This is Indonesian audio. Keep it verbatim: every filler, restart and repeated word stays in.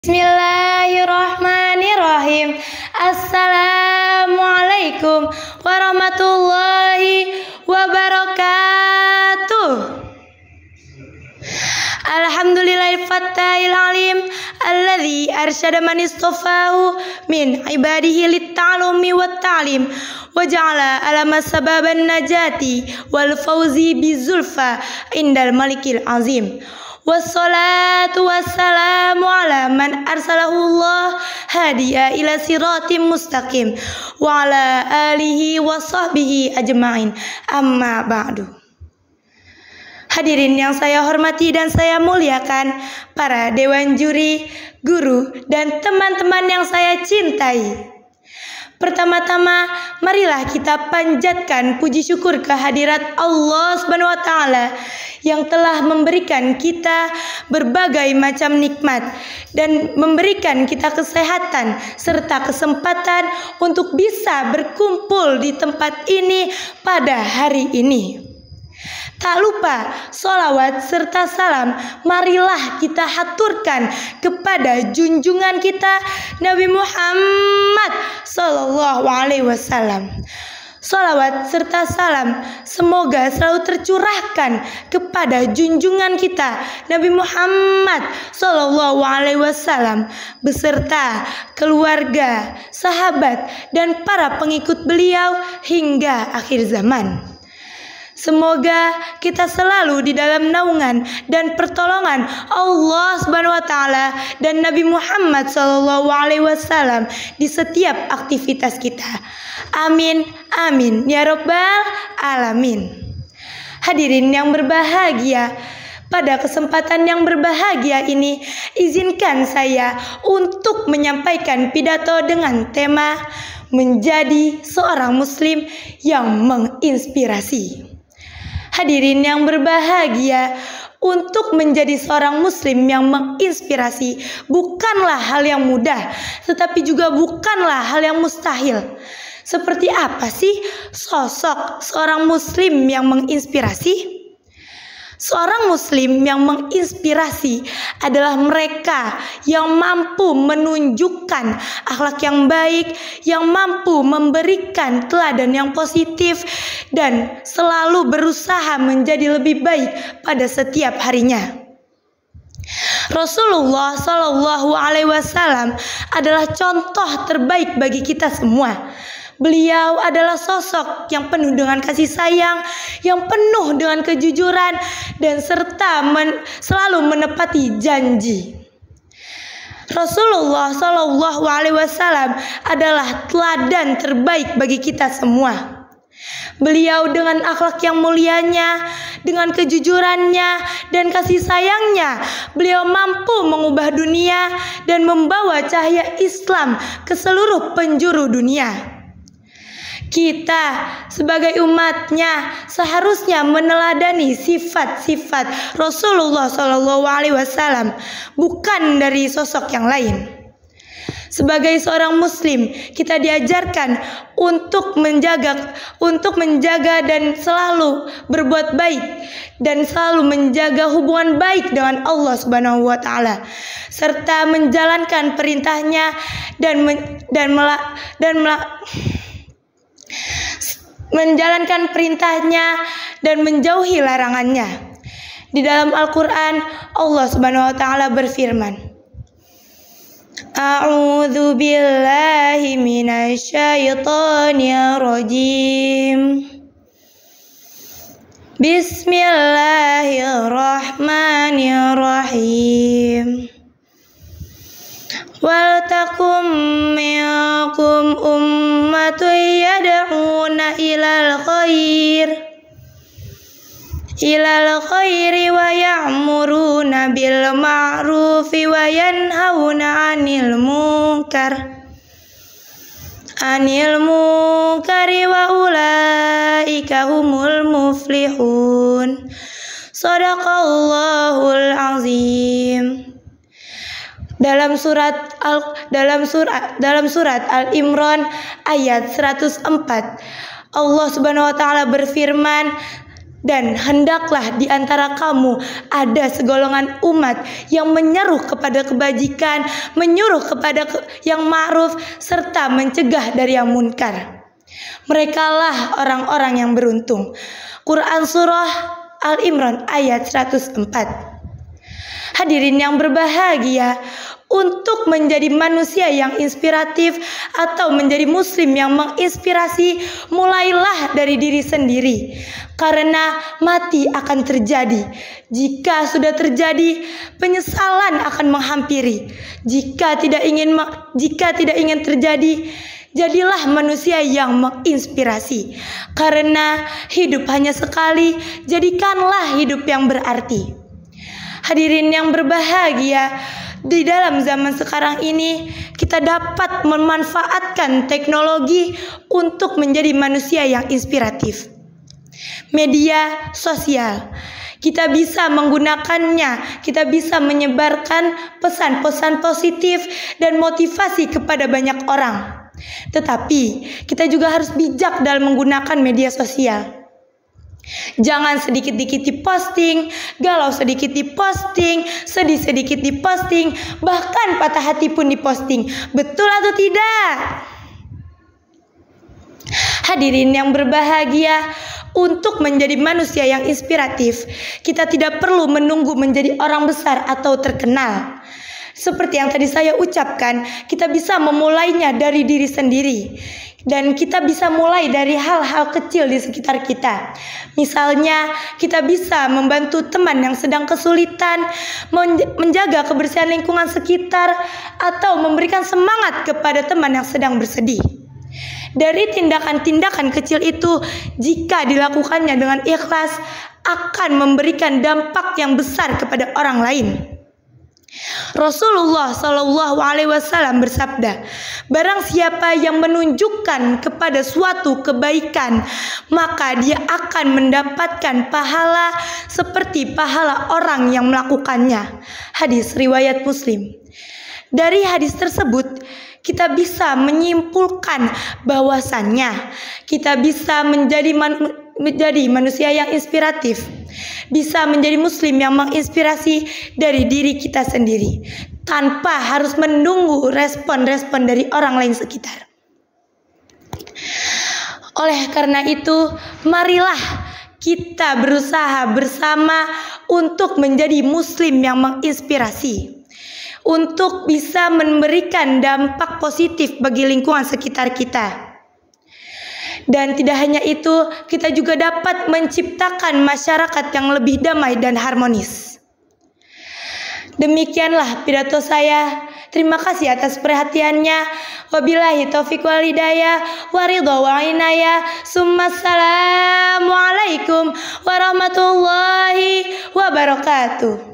Bismillahirrahmanirrahim. Assalamualaikum warahmatullahi wabarakatuh. Alhamdulillahil fattahil alim alladzi arsyada man istafahu min ibadihi lit-ta'lumi wat-ta'lim wa ja'ala alama sababan najati wal fawzi bizulfa indal malikil azim. Wassalatu wassalamu ala man arsalahullah hadiya ila siratim mustaqim wa ala alihi wa sahbihi ajma'in, amma ba'du. Hadirin yang saya hormati dan saya muliakan, para dewan juri, guru, dan teman-teman yang saya cintai. Pertama-tama, marilah kita panjatkan puji syukur kehadirat Allah Subhanahu wa taala yang telah memberikan kita berbagai macam nikmat dan memberikan kita kesehatan serta kesempatan untuk bisa berkumpul di tempat ini pada hari ini. Tak lupa sholawat serta salam marilah kita haturkan kepada junjungan kita Nabi Muhammad Sallallahu Alaihi Wasallam. Sholawat serta salam semoga selalu tercurahkan kepada junjungan kita Nabi Muhammad Sallallahu Alaihi Wasallam beserta keluarga, sahabat, dan para pengikut beliau hingga akhir zaman. Semoga kita selalu di dalam naungan dan pertolongan Allah Subhanahu wa taala dan Nabi Muhammad sallallahu alaihi wasallam di setiap aktivitas kita. Amin amin ya rabbal alamin. Hadirin yang berbahagia, pada kesempatan yang berbahagia ini izinkan saya untuk menyampaikan pidato dengan tema menjadi seorang muslim yang menginspirasi. Hadirin yang berbahagia, untuk menjadi seorang muslim yang menginspirasi bukanlah hal yang mudah, tetapi juga bukanlah hal yang mustahil. Seperti apa sih sosok seorang muslim yang menginspirasi? Seorang muslim yang menginspirasi adalah mereka yang mampu menunjukkan akhlak yang baik, yang mampu memberikan teladan yang positif, dan selalu berusaha menjadi lebih baik pada setiap harinya. Rasulullah Shallallahu Alaihi Wasallam adalah contoh terbaik bagi kita semua. Beliau adalah sosok yang penuh dengan kasih sayang, yang penuh dengan kejujuran, dan serta men, selalu menepati janji. Rasulullah Shallallahu Alaihi Wasallam adalah teladan terbaik bagi kita semua. Beliau dengan akhlak yang mulianya, dengan kejujurannya dan kasih sayangnya, beliau mampu mengubah dunia dan membawa cahaya Islam ke seluruh penjuru dunia. Kita sebagai umatnya seharusnya meneladani sifat-sifat Rasulullah Shallallahu Alaihi Wasallam, bukan dari sosok yang lain. Sebagai seorang muslim, kita diajarkan untuk menjaga untuk menjaga dan selalu berbuat baik dan selalu menjaga hubungan baik dengan Allah Subhanahu wa taala serta menjalankan perintahnya dan men, dan melak, dan melak, menjalankan perintahnya dan menjauhi larangannya. Di dalam Al-Quran, Allah Subhanahu wa taala berfirman, A'udzu billahi minasyaitonir rajim. Bismillahirrahmanirrahim. Wal takum minkum ummatun yad'una ilal khair ilal khairi wa ya'muruna bil ma'rufi wa yanhauna 'anil munkar anil munkari wa ulaika humul muflihun. Shadaqallahul azim. Dalam surat Al dalam surat dalam surat Al-Imran ayat seratus empat, Allah Subhanahu wa taala berfirman, Dan hendaklah di antara kamu ada segolongan umat yang menyeru kepada kebajikan, menyuruh kepada ke yang ma'ruf, serta mencegah dari yang munkar. Merekalah orang-orang yang beruntung. Quran Surah Al-Imran ayat seratus empat. Hadirin yang berbahagia, untuk menjadi manusia yang inspiratif atau menjadi muslim yang menginspirasi, mulailah dari diri sendiri. Karena mati akan terjadi. Jika sudah terjadi, penyesalan akan menghampiri. Jika tidak ingin jika tidak ingin terjadi, jadilah manusia yang menginspirasi. Karena hidup hanya sekali, jadikanlah hidup yang berarti. Hadirin yang berbahagia, di dalam zaman sekarang ini kita dapat memanfaatkan teknologi untuk menjadi manusia yang inspiratif. Media sosial, kita bisa menggunakannya, kita bisa menyebarkan pesan-pesan positif dan motivasi kepada banyak orang. Tetapi kita juga harus bijak dalam menggunakan media sosial. Jangan sedikit-sedikit diposting, galau sedikit diposting, sedih sedikit diposting, bahkan patah hati pun diposting. Betul atau tidak? Hadirin yang berbahagia, untuk menjadi manusia yang inspiratif, kita tidak perlu menunggu menjadi orang besar atau terkenal. Seperti yang tadi saya ucapkan, kita bisa memulainya dari diri sendiri. Dan kita bisa mulai dari hal-hal kecil di sekitar kita. Misalnya, kita bisa membantu teman yang sedang kesulitan, menjaga kebersihan lingkungan sekitar, atau memberikan semangat kepada teman yang sedang bersedih. Dari tindakan-tindakan kecil itu, jika dilakukannya dengan ikhlas, akan memberikan dampak yang besar kepada orang lain. Rasulullah Shallallahu Alaihi Wasallam bersabda, barang siapa yang menunjukkan kepada suatu kebaikan, maka dia akan mendapatkan pahala seperti pahala orang yang melakukannya. Hadis riwayat Muslim. Dari hadis tersebut, kita bisa menyimpulkan bahwasannya kita bisa menjadi man menjadi manusia yang inspiratif, bisa menjadi muslim yang menginspirasi dari diri kita sendiri, tanpa harus menunggu respon-respon dari orang lain sekitar. Oleh karena itu, marilah kita berusaha bersama untuk menjadi muslim yang menginspirasi, untuk bisa memberikan dampak positif bagi lingkungan sekitar kita. Dan tidak hanya itu, kita juga dapat menciptakan masyarakat yang lebih damai dan harmonis. Demikianlah pidato saya. Terima kasih atas perhatiannya. Wabillahi taufiq wal hidayah, waridha wa inayah. Assalamualaikum warahmatullahi wabarakatuh.